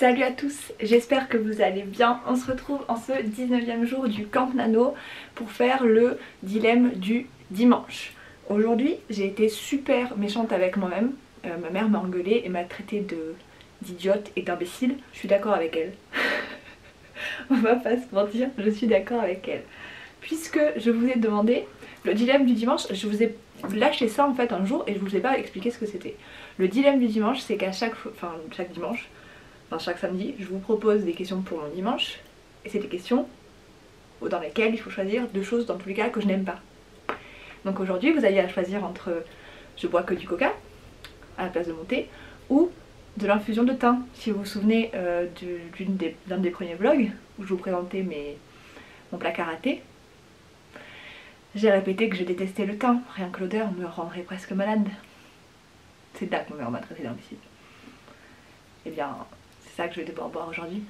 Salut à tous, j'espère que vous allez bien. On se retrouve en ce 19e jour du Camp Nano pour faire le dilemme du dimanche. Aujourd'hui j'ai été super méchante avec moi-même. Ma mère m'a engueulée et m'a traité d'idiote et d'imbécile. Je suis d'accord avec elle. On va pas se mentir, je suis d'accord avec elle. Puisque je vous ai demandé le dilemme du dimanche, je vous ai lâché ça en fait un jour et je vous ai pas expliqué ce que c'était. Le dilemme du dimanche, c'est qu'à chaque dimanche, chaque samedi, je vous propose des questions pour mon dimanche. Et c'est des questions dans lesquelles il faut choisir deux choses dans tous les cas que je n'aime pas. Donc aujourd'hui vous avez à choisir entre je bois que du coca à la place de mon thé ou de l'infusion de thym. Si vous vous souvenez d'un des premiers vlogs où je vous présentais mon placard à thé, j'ai répété que je détestais le thym, rien que l'odeur me rendrait presque malade. C'est là que ma mère m'a traité d'imbécile. Et bien c'est ça que je vais devoir boire aujourd'hui.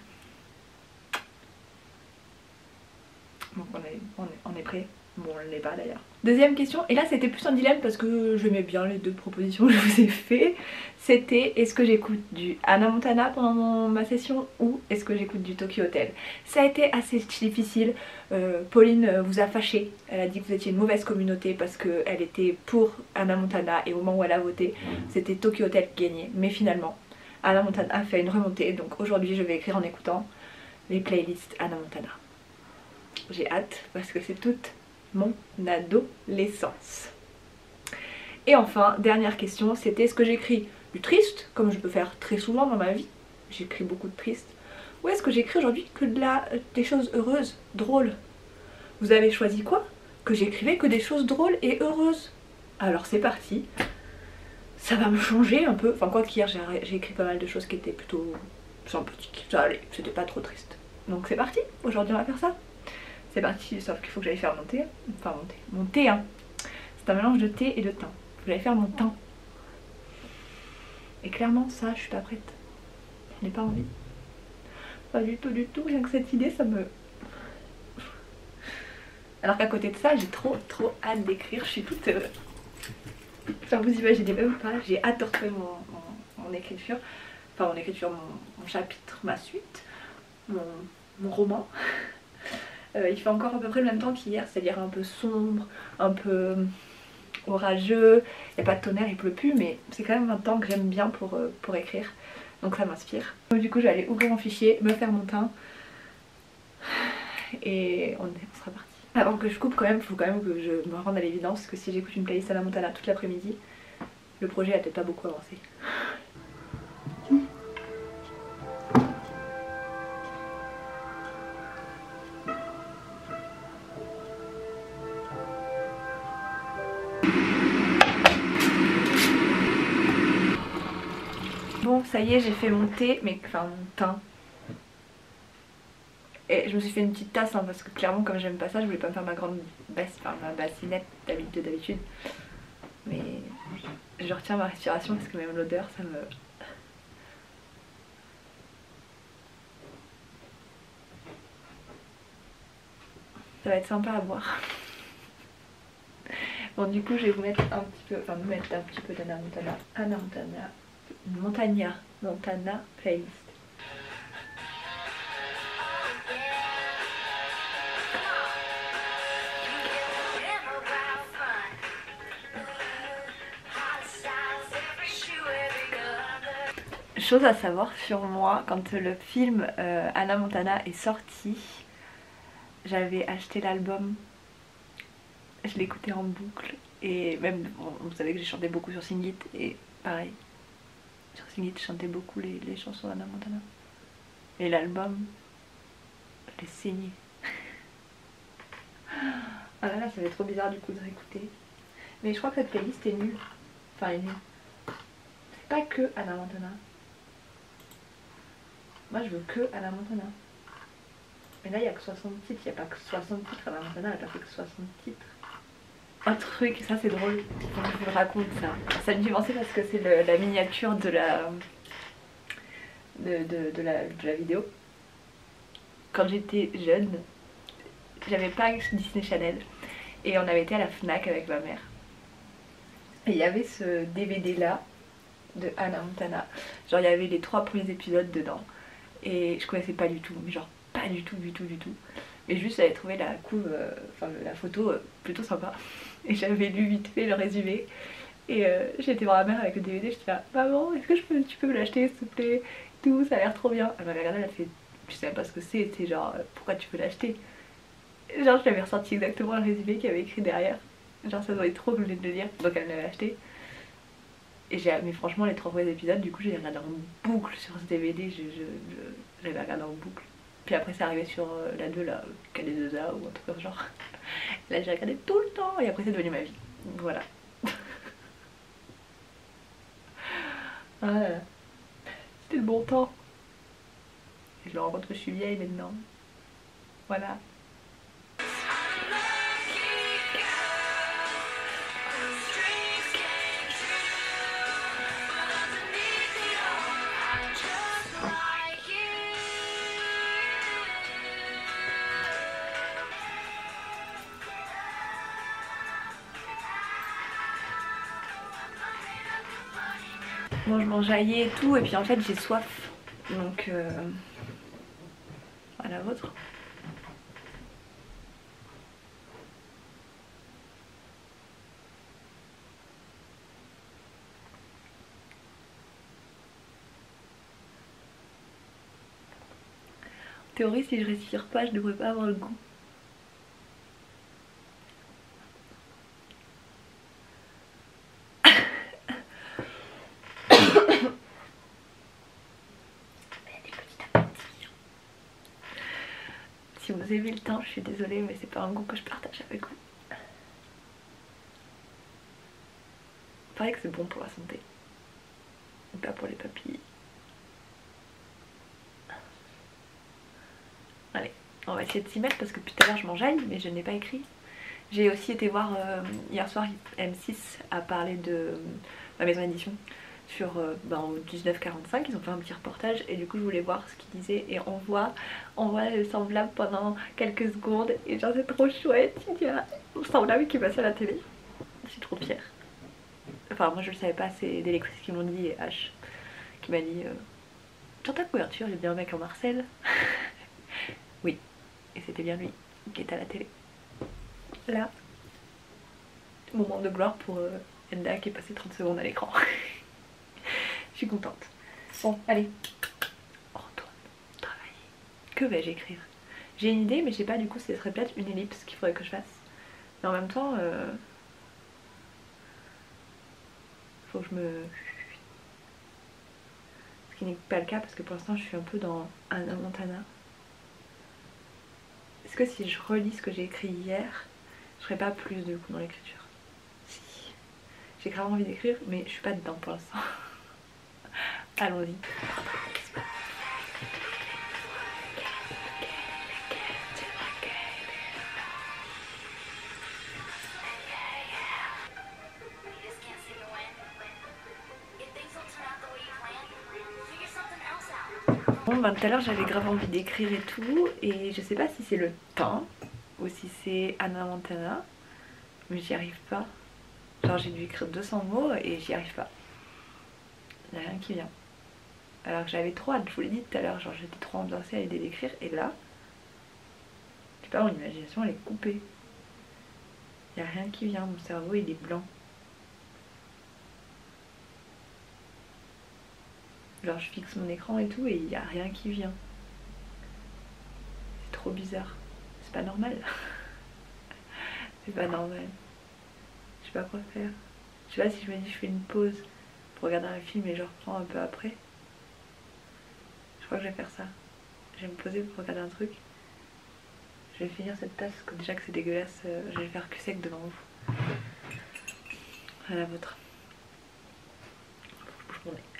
Donc on est prêt. Bon, on ne l'est pas d'ailleurs. Deuxième question, et là c'était plus un dilemme parce que j'aimais bien les deux propositions que je vous ai fait. C'était est-ce que j'écoute du Hannah Montana pendant ma session ou est-ce que j'écoute du Tokyo Hotel. Ça a été assez difficile. Pauline vous a fâché. Elle a dit que vous étiez une mauvaise communauté parce qu'elle était pour Hannah Montana et au moment où elle a voté, c'était Tokyo Hotel qui gagnait. Mais finalement, Hannah Montana a fait une remontée. Donc aujourd'hui je vais écrire en écoutant les playlists Hannah Montana. J'ai hâte parce que c'est toute mon adolescence. Et enfin, dernière question, c'était est-ce que j'écris du triste, comme je peux faire très souvent dans ma vie, j'écris beaucoup de triste, ou est-ce que j'écris aujourd'hui que des choses heureuses, drôles? Vous avez choisi quoi? Que j'écrivais que des choses drôles et heureuses. Alors c'est parti. Ça va me changer un peu, enfin quoi qu'hier j'ai écrit pas mal de choses qui étaient plutôt sympathiques, ça allait, c'était pas trop triste. Donc c'est parti, aujourd'hui on va faire ça. C'est parti, sauf qu'il faut que j'aille faire mon thé. Enfin mon thé hein. C'est un mélange de thé et de thym. Faut que j'aille faire mon thym. Et clairement ça, je suis pas prête. Je n'ai pas envie. Pas du tout, rien que cette idée ça me... Alors qu'à côté de ça, j'ai trop hâte d'écrire, je suis toute... Enfin vous imaginez même pas, j'ai hâte de retrouver mon écriture. Enfin mon écriture, mon chapitre, ma suite, mon roman. Il fait encore à peu près le même temps qu'hier, c'est-à-dire un peu sombre, un peu orageux, il n'y a pas de tonnerre, il pleut plus, mais c'est quand même un temps que j'aime bien pour écrire, donc ça m'inspire. Du coup je vais aller ouvrir mon fichier, me faire mon thym, et on sera parti. Avant que je coupe quand même, il faut quand même que je me rende à l'évidence que si j'écoute une playlist Hannah Montana toute l'après-midi, le projet a peut-être pas beaucoup avancé. Bon, ça y est, j'ai fait mon thé, mais enfin mon thym. Et je me suis fait une petite tasse hein, parce que clairement comme j'aime pas ça, je voulais pas me faire ma grande ma bassinette d'habitude. Mais je retiens ma respiration parce que même l'odeur ça me... Ça va être sympa à boire. Bon du coup je vais vous mettre un petit peu, enfin nous mettre un petit peu d'Hannah Montana playlist. Chose à savoir sur moi, quand le film Hannah Montana est sorti, j'avais acheté l'album, je l'écoutais en boucle et même, vous savez que j'ai chanté beaucoup sur Sing It et pareil, sur Sing It je chantais beaucoup les chansons d'Hannah Montana. Et l'album, je l'ai saigné. Ah là là, ça fait trop bizarre du coup de réécouter. Mais je crois que cette playlist est nulle. Enfin, elle est nulle. C'est pas que Hannah Montana. Moi je veux que Hannah Montana. Mais là il n'y a que 60 titres, il n'y a pas que 60 titres, Hannah Montana elle a pas fait que 60 titres. Un truc, ça c'est drôle, faut que je vous le raconte ça. Ça me fait penser parce que c'est la miniature de la vidéo. Quand j'étais jeune, j'avais pas Disney Channel et on avait été à la Fnac avec ma mère. Et il y avait ce DVD là de Hannah Montana. Genre il y avait les 3 premiers épisodes dedans. et je connaissais pas du tout, mais genre pas du tout. Mais juste j'avais trouvé la couve, enfin la photo plutôt sympa et j'avais lu vite fait le résumé et j'ai été voir ma mère avec le DVD, j'étais là maman est-ce que tu peux me l'acheter s'il te plaît, tout ça a l'air trop bien. Elle m'avait regardé, elle a fait je savais pas ce que c'est genre pourquoi tu veux l'acheter. Genre je l'avais ressenti exactement le résumé qu'il y avait écrit derrière, genre ça doit être trop que je venais de le lire, donc elle me l'avait acheté. Et mais franchement les 3 premiers épisodes du coup j'ai regardé en boucle sur ce DVD, j'avais regardé en boucle. Puis après c'est arrivé sur la 2 là, KD2A ou un truc comme genre. Là j'ai regardé tout le temps et après c'est devenu ma vie. Donc voilà. Ah là là. C'était le bon temps. Et je me rends compte que je suis vieille maintenant. Voilà. Bon je m'enjaillais et tout et puis en fait j'ai soif. Donc à la vôtre. En théorie si je respire pas je devrais pas avoir le goût. Si vous aimez le thym, je suis désolée mais c'est pas un goût que je partage avec vous. Il paraît que c'est bon pour la santé. Pas pour les papilles. Allez, on va essayer de s'y mettre parce que depuis tout à l'heure je m'enjaille mais je n'ai pas écrit. J'ai aussi été voir hier soir M6 a parlé de ma maison d'édition sur au 1945, ils ont fait un petit reportage et du coup je voulais voir ce qu'ils disaient et on voit le semblable pendant quelques secondes et genre c'est trop chouette, il y a le semblable qui passe à la télé, je suis trop fière. Enfin moi je le savais pas, c'est des lectrices qui m'ont dit et H qui m'a dit sur ta couverture il y a bien un mec en Marcel. Oui, et c'était bien lui qui était à la télé. Là, moment de gloire pour Enda qui est passé 30 secondes à l'écran. Je suis contente. Bon, allez, on retourne travailler. Que vais-je écrire? J'ai une idée, mais je sais pas du coup si ce serait peut-être une ellipse qu'il faudrait que je fasse. Mais en même temps, faut que je me... Ce qui n'est pas le cas parce que pour l'instant je suis un peu dans Hannah Montana. Est-ce que si je relis ce que j'ai écrit hier, je ferais pas plus de coup dans l'écriture? Si. J'ai grave envie d'écrire, mais je suis pas dedans pour l'instant. Allons-y. Bon bah tout à l'heure j'avais grave envie d'écrire et tout et je sais pas si c'est le temps ou si c'est Hannah Montana mais j'y arrive pas. Genre j'ai dû écrire 200 mots et j'y arrive pas. Il n'y a rien qui vient. Alors que j'avais trop hâte, je vous l'ai dit tout à l'heure, genre j'étais trop ambiancée à l'idée d'écrire et là, je sais pas, mon imagination elle est coupée. Il n'y a rien qui vient, mon cerveau il est blanc. Genre je fixe mon écran et tout et il n'y a rien qui vient. C'est trop bizarre. C'est pas normal. C'est pas normal. Je sais pas quoi faire. Je sais pas si je me dis je fais une pause pour regarder un film et je reprends un peu après. Je crois que je vais faire ça. Je vais me poser pour regarder un truc. Je vais finir cette tasse, déjà que c'est dégueulasse, je vais le faire que sec devant vous. À la vôtre. Faut que je bouge mon nez.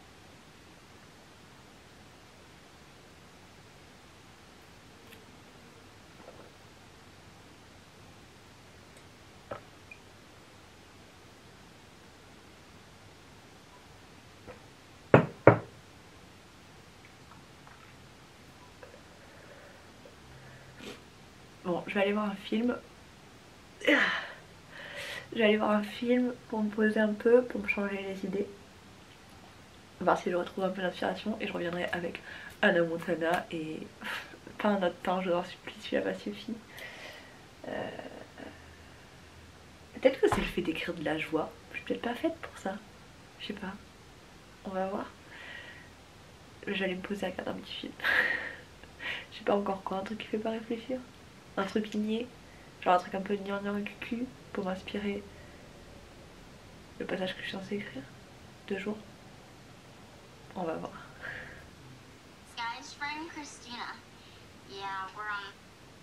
Bon, je vais aller voir un film. Je vais aller voir un film pour me poser un peu, pour me changer les idées. voir si je retrouve un peu d'inspiration et je reviendrai avec Hannah Montana et pas un autre pain, je vous en supplie, celui-là m'a suffi. Peut-être que c'est le fait d'écrire de la joie, je suis peut-être pas faite pour ça, je sais pas, on va voir. J'allais me poser à regarder un petit film. Je sais pas encore quoi, un truc qui fait pas réfléchir, un truc ligné, genre un truc un peu gnangnan cucu pour m'inspirer le passage que je suis censée écrire, 2 jours. On va voir. Sky's friend Christina. Yeah, we're on.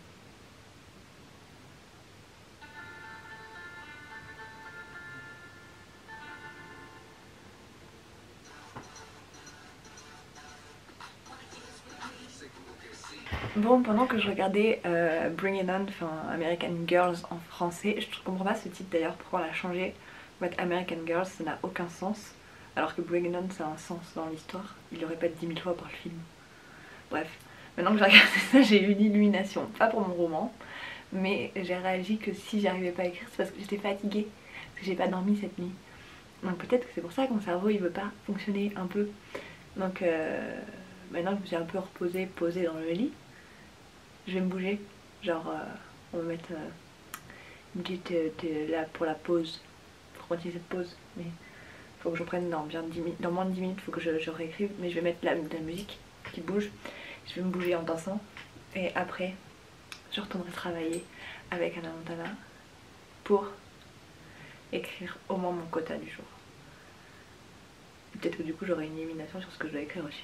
Bon, pendant que je regardais Bring It On, enfin American Girls en français, je comprends pas ce titre d'ailleurs, pourquoi on l'a changé. Mettre American Girls, ça n'a aucun sens, alors que Bring It On, ça a un sens dans l'histoire. Il le répète 10 000 fois par le film. Bref, maintenant que j'ai regardé ça, j'ai eu une illumination. Pas pour mon roman, mais j'ai réagi que si j'arrivais pas à écrire, c'est parce que j'étais fatiguée, parce que j'ai pas dormi cette nuit. Donc peut-être que c'est pour ça que mon cerveau il veut pas fonctionner un peu. Donc maintenant que je me suis un peu reposée, posée dans le lit, je vais me bouger, genre on va mettre une petite là pour la pause, pour continuer cette pause, mais faut que je prenne dans, dans moins de 10 minutes, faut que je réécrive, mais je vais mettre de la musique qui bouge, je vais me bouger en dansant, et après je retournerai travailler avec Hannah Montana pour écrire au moins mon quota du jour. Peut-être que du coup j'aurai une illumination sur ce que je dois écrire aussi.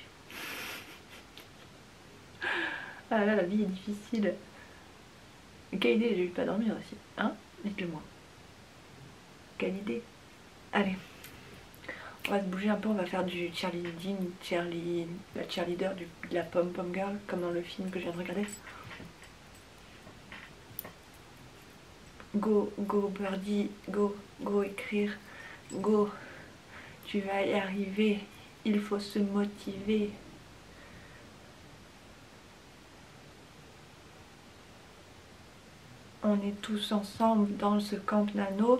Ah là, la vie est difficile. Quelle idée, j'ai eu de pas dormir aussi, hein? Dites-le moi. Quelle idée. Allez, on va se bouger un peu, on va faire du cheerleading, la cheerleader de la pom-pom girl, comme dans le film que je viens de regarder. Go, go birdie, go, go écrire, go, tu vas y arriver, il faut se motiver. On est tous ensemble dans ce camp nano.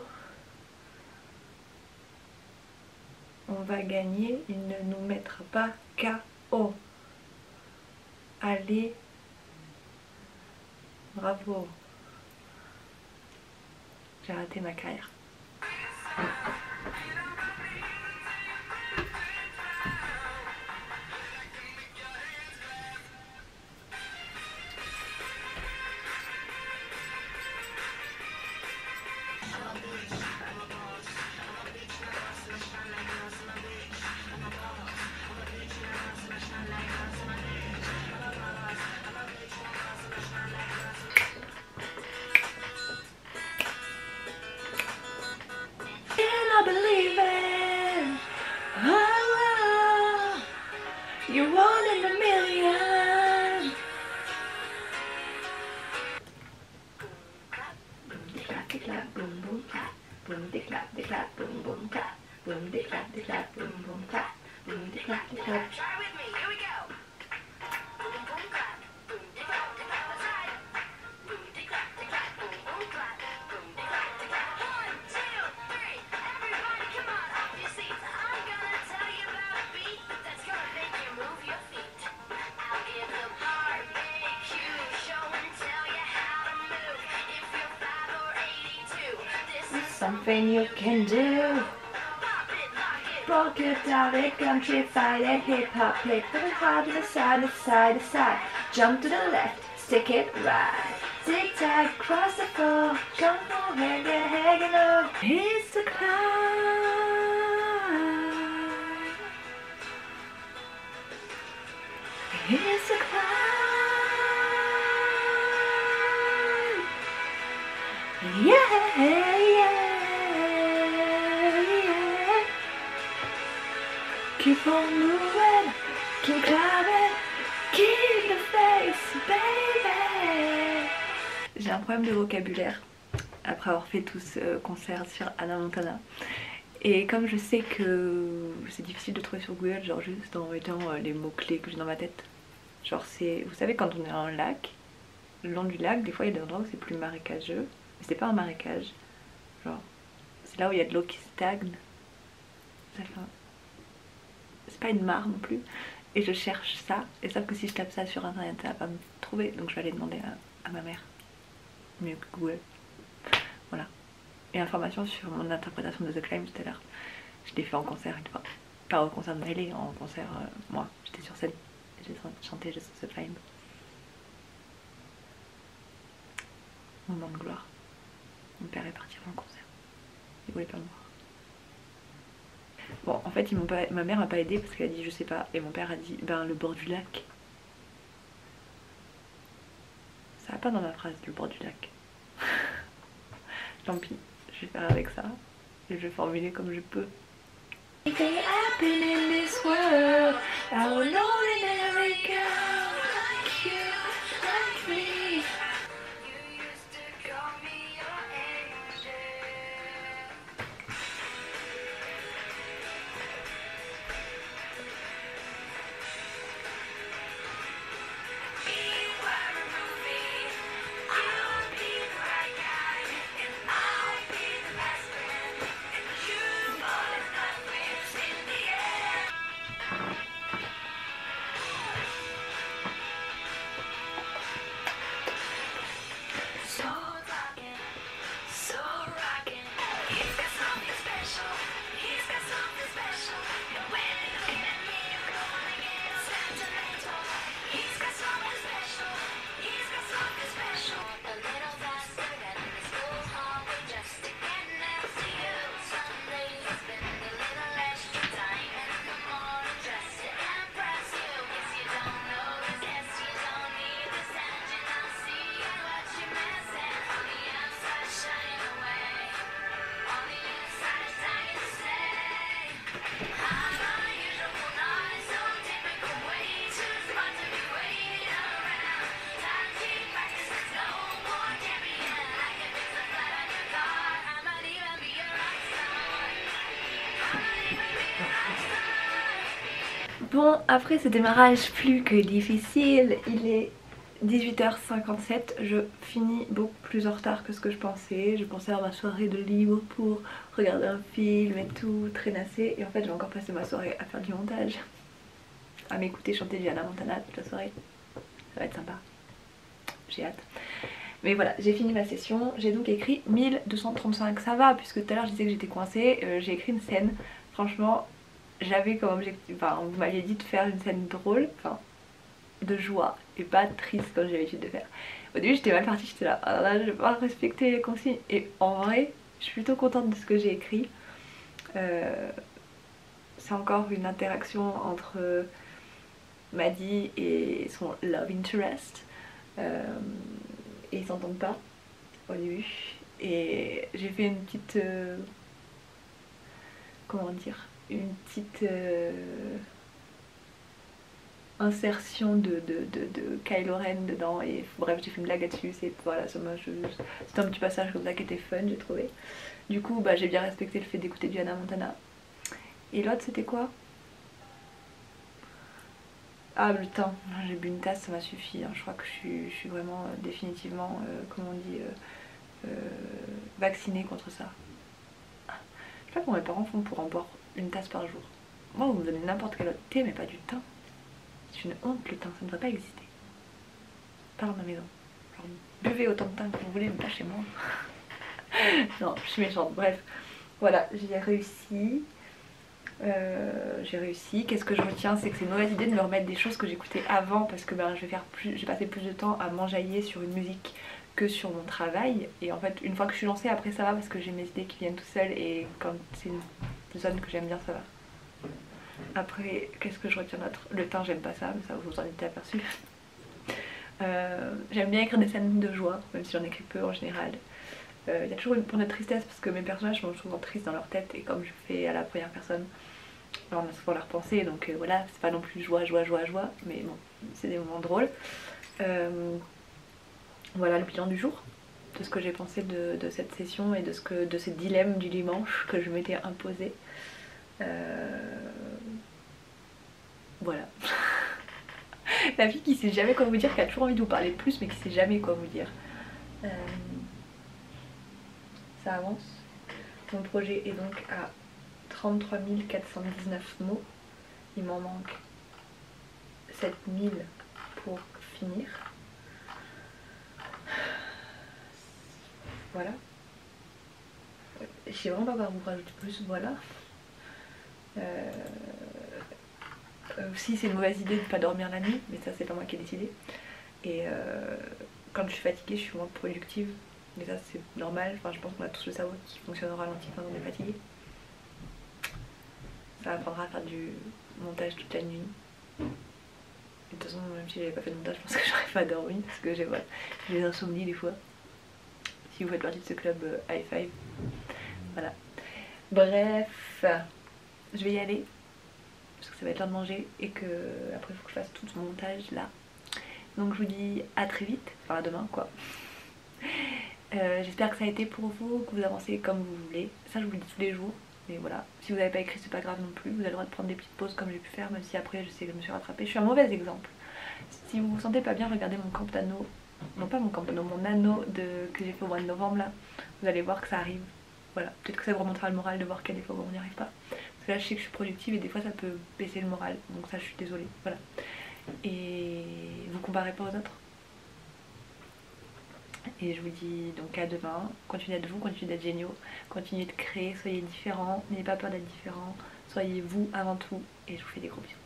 On va gagner, il ne nous mettra pas KO. Allez, bravo. J'ai raté ma carrière. You're one in a million. Déclap, boum boum clap. Boum déclap, boum boum clap. Boum déclap, boum boum clap. Boum déclap. Try with me, here we go. Boom, boom, clap. Boom, clap, that's right. Boom, clap, boom, boom, clap. Boom, clap. 1, 2, 3. Everybody come on off your seats. I'm gonna tell you about a beat that's gonna make you move your feet. I'll give the barbecue show and tell you how to move. If you're 5 or 82, this is Something you can do. pop it, lock it. Rock it down, it country, fight it, hip hop, play, put it hard to the side, to side, to side. Jump to the left, stick it right. Tic tac, cross the floor, come on, get hanging on. It's a climb. It's a climb. Yeah, yeah. Keep on moving, keep climbing, keep the face, baby. J'ai un problème de vocabulaire après avoir fait tout ce concert sur Hannah Montana. Et comme je sais que c'est difficile de trouver sur Google, genre juste en mettant les mots-clés que j'ai dans ma tête. Genre c'est, vous savez quand on est à un lac, le long du lac, des fois il y a des endroits où c'est plus marécageux. Mais c'est pas un marécage. Genre, c'est là où il y a de l'eau qui stagne. Ça fait c'est pas une mare non plus. Et je cherche ça, et sauf que si je tape ça sur internet, ça va pas me trouver, donc je vais aller demander à ma mère, mieux que Google. Voilà. Et information sur mon interprétation de The Climb tout à l'heure. Je l'ai fait en concert une fois. Pas au concert de Miley, en concert, moi, j'étais sur scène, j'ai chanté juste The Climb. Moment de gloire. Mon père est parti avant le concert. Il voulait pas me voir. Bon, en fait, ma mère m'a pas aidé parce qu'elle a dit je sais pas. Et mon père a dit ben le bord du lac. Ça va pas dans ma phrase le bord du lac. Tant pis, je vais faire avec ça. Et je vais formuler comme je peux. Bon, après ce démarrage plus que difficile, il est 18h57, je finis beaucoup plus en retard que ce que je pensais. Je pensais à ma soirée de libre pour regarder un film et tout, traînasser. Et en fait j'ai encore passé ma soirée à faire du montage, à m'écouter chanter du Hannah Montana toute la soirée. Ça va être sympa, j'ai hâte. Mais voilà, j'ai fini ma session, j'ai donc écrit 1235, ça va puisque tout à l'heure je disais que j'étais coincée, j'ai écrit une scène, franchement j'avais comme objectif, enfin vous m'aviez dit de faire une scène drôle, enfin de joie et pas triste comme j'ai l'habitude de faire. Au début j'étais mal partie, j'étais là, oh là je vais pas respecter les consignes et en vrai je suis plutôt contente de ce que j'ai écrit. C'est encore une interaction entre Maddie et son love interest. Et ils s'entendent pas au début et j'ai fait une petite comment dire, une petite insertion de Kylo Ren dedans et bref j'ai fait une blague là-dessus, c'est voilà, c'était un petit passage comme ça qui était fun j'ai trouvé. Du coup bah, j'ai bien respecté le fait d'écouter du Hannah Montana. Et l'autre c'était quoi? Ah le thym, j'ai bu une tasse, ça m'a suffi, hein. Je crois que je suis vraiment définitivement, comment on dit, vaccinée contre ça. Je sais pas comment mes parents font pour en boire une tasse par jour. Moi vous me donnez n'importe quel autre thé mais pas du thym. C'est une honte le thym, ça ne devrait pas exister. Pas dans ma maison. Genre buvez autant de thym que vous voulez mais pas chez moi. Non je suis méchante, bref. Voilà, j'ai réussi. Qu'est-ce que je retiens, c'est que c'est une mauvaise idée de me remettre des choses que j'écoutais avant parce que ben, j'ai passé plus de temps à m'enjailler sur une musique que sur mon travail et en fait une fois que je suis lancée après ça va parce que j'ai mes idées qui viennent tout seul et quand c'est une zone que j'aime bien ça va. Après qu'est-ce que je retiens d'autre? Le thym j'aime pas ça mais ça vous en êtes aperçu. J'aime bien écrire des scènes de joie même si j'en écris peu en général. Il y a toujours une pointe de tristesse parce que mes personnages sont souvent tristes dans leur tête et comme je fais à la première personne, alors on a souvent leur pensée donc voilà, c'est pas non plus joie, mais bon, c'est des moments drôles. Voilà le bilan du jour, de ce que j'ai pensé de cette session et de ces dilemmes du dimanche que je m'étais imposé. Voilà. La fille qui sait jamais quoi vous dire, qui a toujours envie de vous parler plus mais qui sait jamais quoi vous dire. Ça avance. Mon projet est donc à 33 419 mots Il m'en manque 7000 pour finir. Voilà. Je sais vraiment pas par où rajouter plus, voilà. Si c'est une mauvaise idée de ne pas dormir la nuit, mais ça c'est pas moi qui ai décidé. Et quand je suis fatiguée, je suis moins productive. Mais ça c'est normal, enfin je pense qu'on a tous le cerveau qui fonctionne au ralenti quand on est fatigué. Ça m'apprendra à faire du montage toute la nuit. Et de toute façon, même si j'avais pas fait de montage, je pense que j'aurais pas dormi parce que j'ai des insomnies des fois. Si vous faites partie de ce club, high five. Voilà. Bref, je vais y aller parce que ça va être l'heure de manger et que après il faut que je fasse tout ce montage là. Donc je vous dis à très vite, enfin à demain quoi. J'espère que ça a été pour vous, que vous avancez comme vous voulez. Ça je vous le dis tous les jours, mais voilà. Si vous n'avez pas écrit c'est pas grave non plus, vous avez le droit de prendre des petites pauses comme j'ai pu faire, même si après je sais que je me suis rattrapée. Je suis un mauvais exemple. Si vous vous sentez pas bien, regardez mon Campano, non pas mon Campano, mon anneau que j'ai fait au mois de novembre là. Vous allez voir que ça arrive. Voilà, peut-être que ça vous remontera le moral de voir qu'il y a des fois où on n'y arrive pas. Parce que là je sais que je suis productive et des fois ça peut baisser le moral, donc ça je suis désolée, voilà. Et vous comparez pas aux autres. Et je vous dis donc à demain, continuez d'être vous, continuez d'être géniaux, continuez de créer, soyez différents, n'ayez pas peur d'être différents, soyez vous avant tout et je vous fais des gros bisous.